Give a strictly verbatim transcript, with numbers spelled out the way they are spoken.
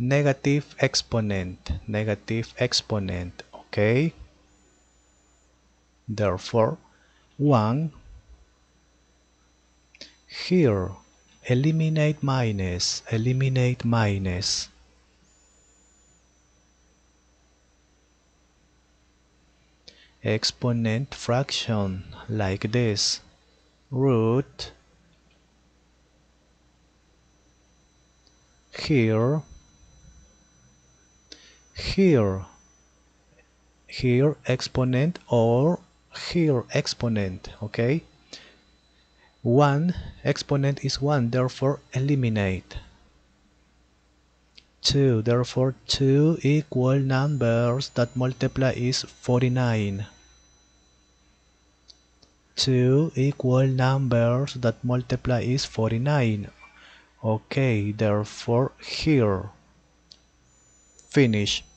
negative exponent, negative exponent, okay? Therefore, one, here, eliminate minus, eliminate minus. Exponent fraction, like this, root, here, here, here exponent or here exponent, okay? one exponent is one, therefore eliminate. two, therefore two equal numbers that multiply is forty-nine. two equal numbers that multiply is forty-nine. Okay, therefore here. Finish.